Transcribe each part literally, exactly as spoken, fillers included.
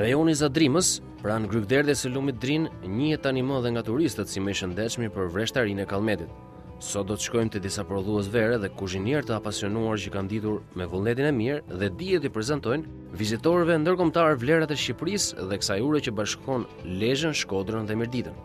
Rajoni i Zadrimës, pranë Grykderdhes së lumit Drin, njihet tani më dhe nga turistët si më i shëndetshmi për vreshtarinë e Kallmetit. Sot do të shkojmë te disa prodhues vere dhe kuzhinier të apasionuar që kanë ditur me vullnetin e mirë dhe dijet i prezantojnë vizitorëve ndërkombëtar vlerat e Shqipërisë dhe kësaj ure që bashkon Lezhën, Shkodrën dhe Mirditën.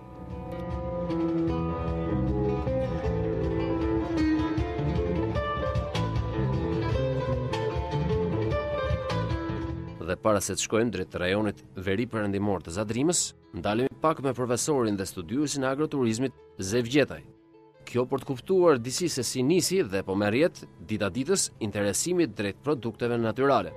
Dhe para se të shkojmë drejt rajonit veri perëndimor të Zadrimës, ndalemi pak me profesorin dhe studiuesin e agroturizmit Zev Gjetaj. Kjo për të kuptuar disi se si nisi dhe po merr jetë dita ditës interesimit drejt produkteve natyrale.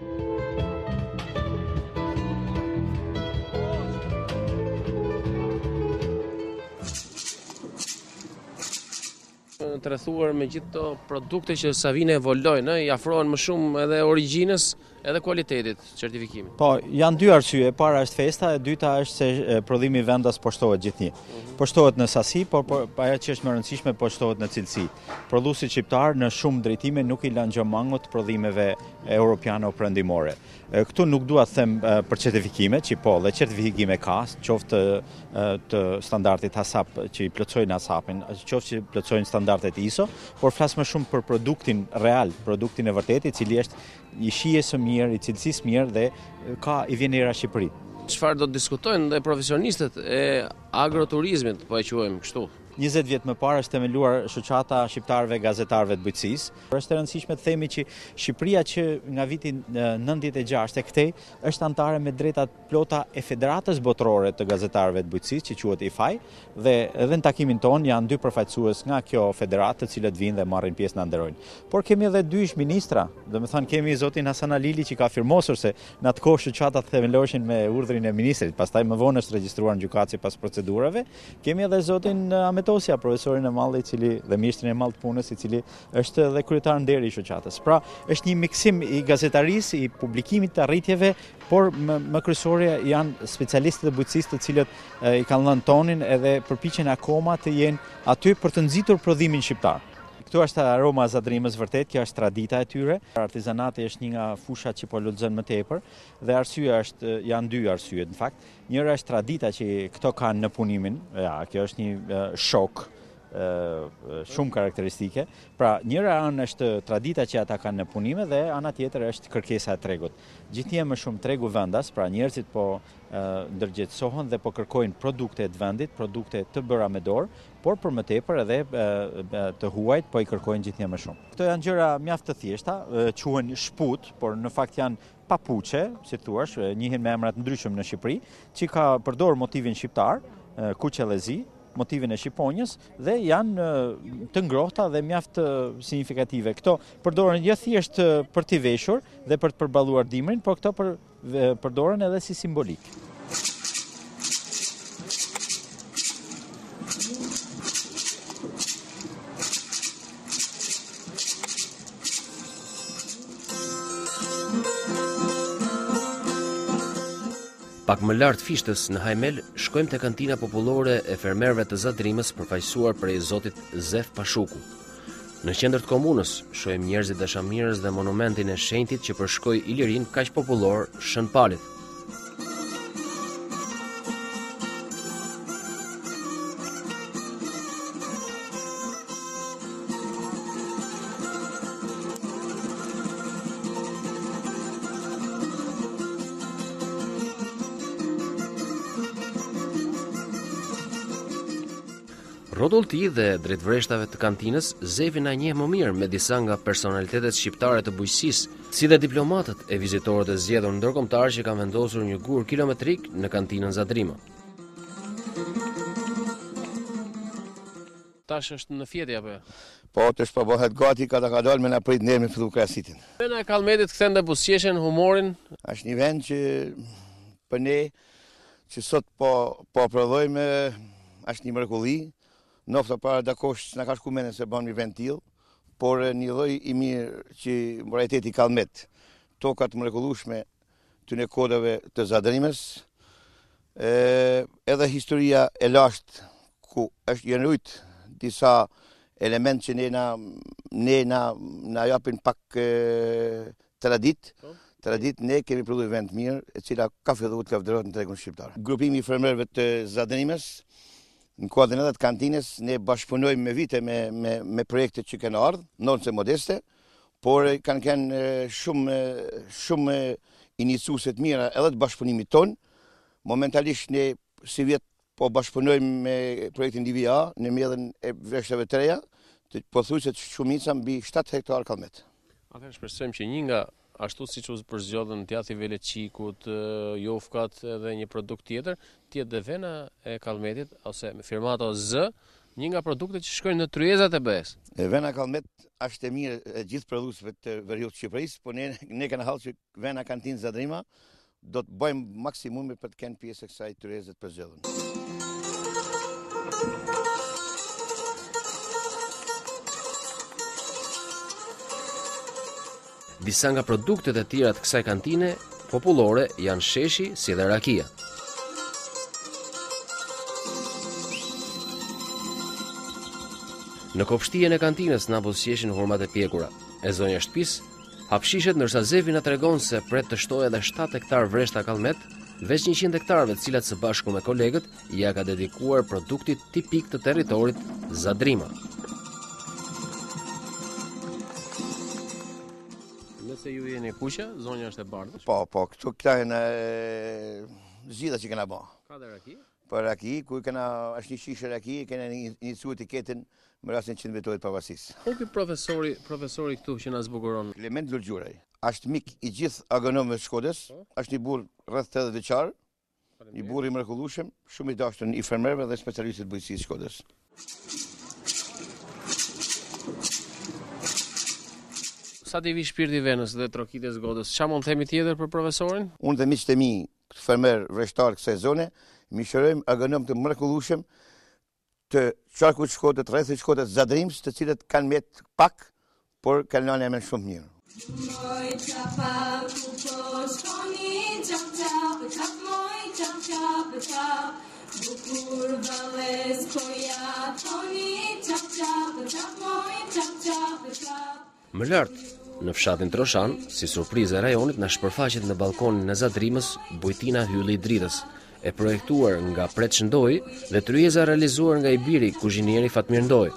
Të rrethuar me gjithë këto produkte që sa vine evolojnë, i afrohen më shumë edhe origjinës edhe kualitetit, certifikimit. Po, janë dy arsye. E para është festa, e dyta është se prodhimi i vendas poshtohet gjithnjë. Mm-hmm. Poshtohet në sasi, por, por ajo që është më e rëndësishme poshtohet në cilësi. Prodhuesit shqiptar në shumë drejtime nuk i lanë gjë mangut prodhimeve europiane o perëndimore. Këtu nuk dua të them për certifikime, që po, dhe certifikime ka, qoftë të standardit HACCP që i plotësojnë HACCP-in, qoftë që plotësojnë standardet I S O, por flas më shumë për produktin real, produktin e vërtetë, i cili është i shijes së mirë, i cilësisë mirë dhe ka i vjen era Shqipëri. Çfarë do të diskutojnë dhe profesionistët e agroturizmit, po e quajmë kështu? njëzet vjet më parë është themeluar shoqata shqiptarëve gazetarëve të bujqësisë. Është e rëndësishme të themi që Shqipëria që nga viti nëntëdhjetë e gjashtë e këtej është anëtare me drejtat plota e Federatës Botërore të Gazetarëve të Bujqësisë, që quhet I F A I, dhe edhe në takimin ton janë dy përfaqësues nga kjo federatë, të cilët vinë dhe marrin pjesë na nderojnë. Por kemi edhe dy ish ministra, domethënë kemi zotin Hasan Alili që ka firmosur se në atë kohë shoqatat themeloheshin me urdhrin e ministrit, pastaj më vonë është regjistruar në gjykatë sipas procedurave. Kemi edhe zotin Tosja, profesorin e mallë, i cili dhe ministrin e mallë të punës, i cili është edhe kryetar nderi I shoqatës. Pra, është një miksim I gazetarisë, I publikimit të arritjeve, por më, më kryesorë janë specialistët e bujqësisë të cilët e, I kanë lënë tonin edhe përpiqen akoma të jenë aty për të nxitur prodhimin shqiptar. Këtu është aroma e Zadrimës vërtet, kjo është tradita e tyre. Artizanati është një nga fushat që po lulëzon më tepër dhe arsyeja është janë dy arsye në fakt. Njëra është tradita që këto kanë në punimin, ja, kjo është një uh, shok uh, shumë karakteristike. Pra, njëra anë është tradita që ata kanë në punime dhe ana tjetër është kërkesa e tregut. Gjithnjë më shumë tregu vendas, pra njerëzit po uh, ndërgjegjësohen dhe po kërkojnë produkte të vendit, produkte të bëra me dorë, por për më tepër edhe uh, të huajt po I kërkojnë gjithnjë më shumë. Këto janë gjëra mjaft të thjeshta, uh, quhen shput, por në fakt janë papuçe, si thuaç, njihen me emra të ndryshëm në Shqipëri, që ka përdor motivin shqiptar, kuqellezi, motivin e shqiponjës dhe janë të ngrohta dhe mjaft signifikative. Këto përdoren jo thjesht për t'i veshur dhe për të përballuar dimrin, por këto për, përdoren edhe si simbolik. Pak më lart Fishtës në Hajmel, shkojmë te kantina popullore e fermerëve të Zadrimës, përfaqësuar prej zotit Zef Pashuku. Në qendër të komunës shohim njerëzit dashamirës dhe monumentin e shenjtit që përshkoi Ilirin kaq popullor Shën Palit. Rrotullti dhe drejtvreshtavet të kantinës Zevi na njeh më mirë me disa nga personalitetet shqiptare të bujqësisë, si dhe diplomatët e vizitorët e zgjedhur ndërkombëtar që kanë vendosur një gur kilometrik në kantinën Zadrima. Tash është në fjetje apo? Po, të shpëbohet gati ka ta ka dalë me na prit nerë me fillu krasitin. Vena e Kallmetit kthen dhe buzëqeshjen, humorin. Është një vend që për ne që sot po po prodhojmë, është një mrekulli. Nofta para dakosh na ka shku mendja se bën një vend tillë, por një lloj I mirë që varieteti Kallmet, toka të mrekullueshme të në kodave të Zadrimës, edhe historia e lashtë ku është janë rrit disa elementë që ne na ne na na japin pak e, tradit, tradit ne kemi prodhuar vend mirë, e cila ka filluar të lavdërohet në tregun shqiptar. Grupimi i fermerëve të Zadrimës, në kuadrin edhe të kantines, ne bashkëpunojmë me vite me, me, me projekte që kanë ardhur, nonse modeste, por kanë kanë shumë, shumë iniciuese të mira edhe të bashkëpunimit ton. Momentalisht ne si vjet po bashkëpunojmë me projektin D V A në mjedhën e vreshtave të reja, të pothuajse shumica mbi shtatë hektar kalmet. Atëherë shpresojmë që një nga ashtu siç u përzgjodhen djathi veleçikut, jofkat edhe një produkt tjetër, tjetë dhe vena e kalmetit ose me firmato Z, një nga produktet që shkojnë në tryezat e B E-s. Vena kalmet është e mirë e gjithë prodhuesve të veriut të Shqipërisë, por ne ne kemi hallë që vena kantinë Zadrima do të bëjmë maksimumin për të kenë pjesë e kësaj tryeze të përzgjedhur. Disa nga produktet e tjera të kësaj kantine popullore janë sheshi si dhe rakia. Në kopshtien e kantinës na buzëqeshin hurmat e pjekura. E zonja shtëpis hapshishet ndërsa Zevi na tregon se pret të shtojë edhe shtatë hektar vreshta kalmet, veç njëqind hektarëve të cilat së bashku me kolegët ja ka dedikuar produktit tipik të territorit Zadrima. Nëse ju jeni kuqe, zonja është e bardhë. Po, po, këtu këta janë zgjidhja që kena bë. Ka dhe raki? Po raki, ku kena është një shishe raki, kena iniciuar etiketën me rastin që vetohet pavarësisë. Po ky profesori, profesori këtu që na zbukuron. Klement Lulgjuraj, është mik i gjithë agronomëve të Shkodrës, është një burr rreth tetëdhjetë vjeçar, një burr i mrekullueshëm, shumë i dashur i fermerëve dhe specialistëve të bujqësisë të Shkodrës. Sa t'i vi shpirti venës dhe trokitjes godës, çfarë mund të themi tjetër për profesorin? Unë dhe miqtë e mi, fermer vreshtar kësaj zone, mishërojmë agronom të mrekullueshëm të qarkut të Shkodrës, të rrethit të Shkodrës, Zadrimës, të cilët kanë met pak, por kanë lënë emrin shumë mirë. Më lart, në fshatin Troshan, si surprizë e rajonit, na shpërfaqet në balkonin e Zadrimës bujtina hylli i dritës, e projektuar nga Pret Shëndoi dhe tryeza realizuar nga i biri kuzhinieri Fatmir Ndoi.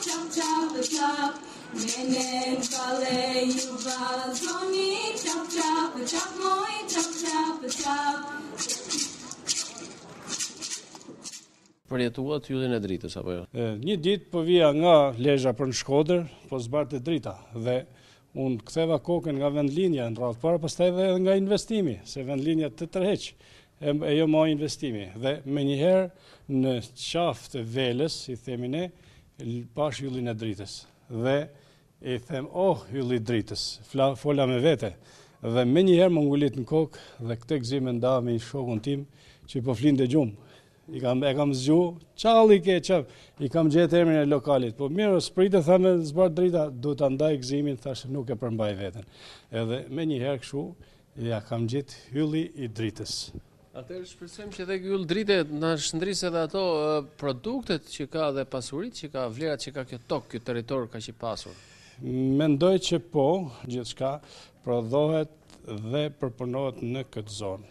Përjetuat hyllin e dritës apo jo? Një ditë po vija nga Lezhë për në Shkodër, po zbarte drita dhe unë ktheva kokën nga vendlinja në radhë parë, pastaj edhe nga investimi, se vendlinja të tërheq e, e jo ma investimi. Dhe me njëherë në qafë të veles, i themi ne, pash hyllin e dritës. Dhe i them, oh, hylli dritës, Fla, fola me vete. Dhe me njëherë më ngullit në kokë dhe këtë gzime nda me i shokun tim që i po flin dhe gjumë. I kam, e kam zgju, qalli ke qëp, i kam gjetë emrin e lokalit, po mirë, spritë thënë zbart drita, du të ndaj gzimin, thashë nuk e përmbaj veten. Edhe me njëherë këshu, ja kam gjetë hylli i dritës. Atëherë shpresojmë që edhe ky yll drite na shndrisë edhe ato uh, produktet që ka dhe pasuritë që ka, vlerat që ka kjo tokë, ky territor kaq i pasur. Mendoj që po, gjithçka prodhohet dhe përpunohet në këtë zonë.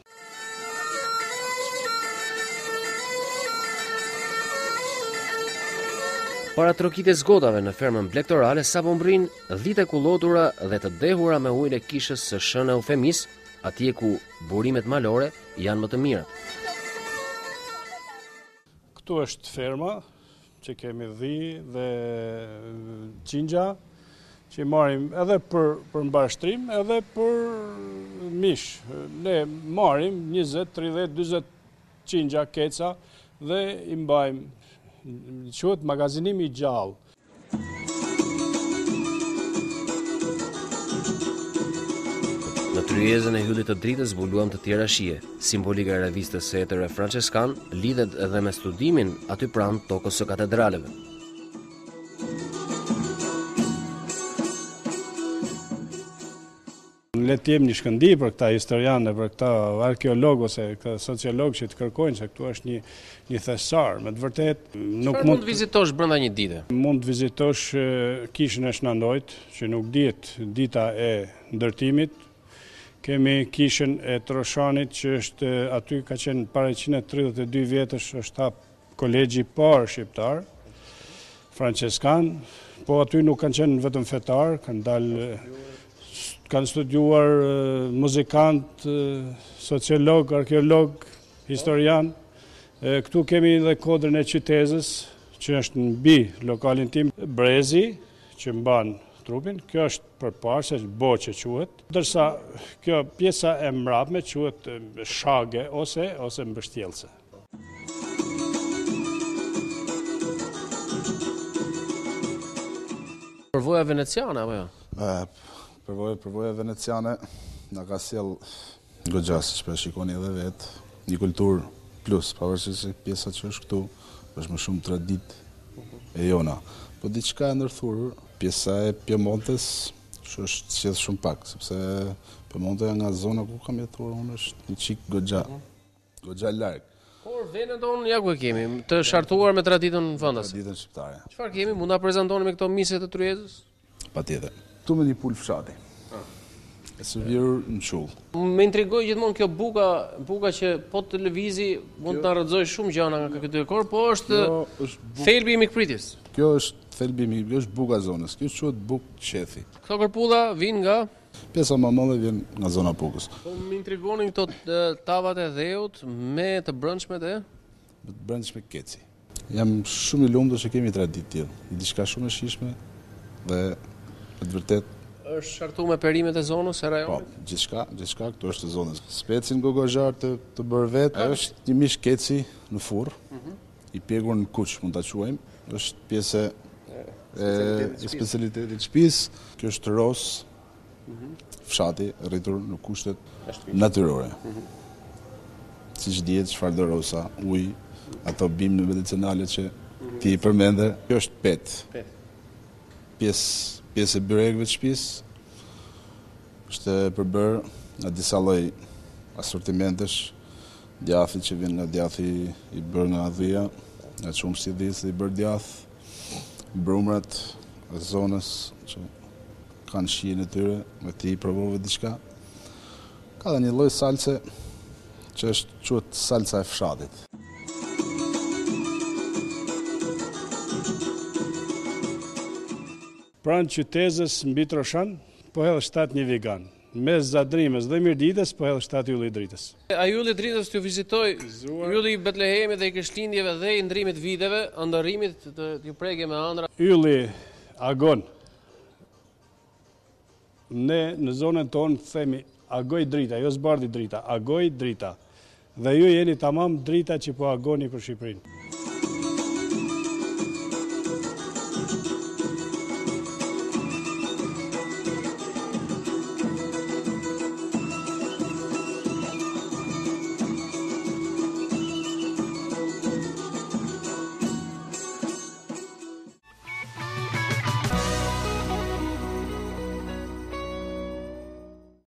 Para trokitjes godave në fermën plektorale sapo mbrin dhite kullotura dhe të dehura me ujin e kishës së shën Eufemis, atje ku burimet malore janë më të mira. Këtu është ferma që kemi dhi dhe qingja që marrim edhe për për mbarshtrim edhe për mish. Ne marrim njëzet, tridhjetë, dyzet qingja, keca dhe i mbajmë. Quhet magazinimi i gjallë. Në tryezën e hyllit të dritës zbuluam të tjera shije. Simbolika e revistës së etër e Franceskan lidhet edhe me studimin aty pranë tokës së katedraleve. Le të jem një shkëndi për këta historianë, për këta arkeologë ose këta sociologë që të kërkojnë se këtu është një një thesar, me të vërtet nuk mund, mund të vizitosh brenda një dite. Mund të vizitosh kishën e Shnandojt, që nuk dihet dita e ndërtimit. Kemi kishën e Troshanit që është aty ka qenë para njëqind e tridhjetë e dy vjetësh, është hap kolegji i parë shqiptar, franceskan, po aty nuk kanë qenë vetëm fetar, kanë dalë, kanë studiuar muzikant, sociolog, arkeolog, historian. Këtu kemi dhe kodrën e Qytezës, që është në mbi lokalin tim, Brezi, që mban trupin, kjo është përpara se boqe quhet, ndërsa kjo pjesa e mbrapme quhet shage ose ose mbështjellse. Përvoja veneciane apo jo? Përvoja përvoja veneciane na ka sjell goxha, siç po shikoni edhe vet, një kulturë plus, pavarësisht se pjesa që është këtu është më shumë tradit e jona. Po diçka e ndërthurur, pjesa e Piemontes që është qedh shumë pak, sepse Piemonte nga zona ku kam jetuar unë është një çik goxha, goxha larg. Por venën tonë ja ku e kemi, të shartuar me traditën vendase. Traditën shqiptare. Çfarë kemi? Mund ta prezantoni me këto mise të Tryezës? Patjetër. Ktu me një pul fshati. E servir në qull. Më intrigoi gjithmonë kjo buka, buka që po televizi mund të na rrëzoj shumë gjëra nga ky dekor, po është, është thelbi i mikpritjes. Kjo është thelbi i mikpritjes, kjo është buka zonës. Kjo quhet bukë qethi. Këto kërpulla vijnë nga pjesa më e madhe vjen nga zona Bukës. Po më intrigonin këto tavat e dheut me të brendshmet e me të brendshme keci. Jam shumë i lumtur që kemi traditë tillë, diçka shumë e shijshme dhe në të vërtetë është shartuar me perimet e zonës së rajonit? Po, gjithçka, gjithçka këtu është e zonës. Specin gogozhar të të bërë vetë, është një mish keci në furr, mm -hmm. i pjekur në kuq, mund ta quajmë. Është pjesë e specialitetit të shtëpisë. Kjo është ros, mm -hmm. fshati rritur në kushtet natyrore. Mm -hmm. Siç dihet çfarë do rosa, ujë, ato bimë medicinale që mm -hmm. ti i përmende. Kjo është pet. Pet. Pjesë pjesë e byrekëve të shtëpisë, është përbërë nga disa lloj asortimentesh, djathi që vjen nga djathi i bërë nga dhia, nga çumshi i dhis i bërë djath, brumrat e zonës që kanë shijen e tyre, me ti i provove diçka. Ka dhe një lloj salse që është quhet salsa e fshatit. Pranë Qytezës mbi Troshan, po hedh shtat një vegan. Mes Zadrimës dhe Mirditës, po hedh shtat ylli i dritës. A ylli i dritës t'ju vizitoj, ylli i Betlehemit dhe i Krishtlindjeve dhe i ndrimit viteve, ndërrimit të t'ju preke me ëndra. Ylli agon. Ne në zonën tonë themi agoj drita, jo zbardi drita, agoj drita. Dhe ju jeni tamam drita që po agoni për Shqipërinë.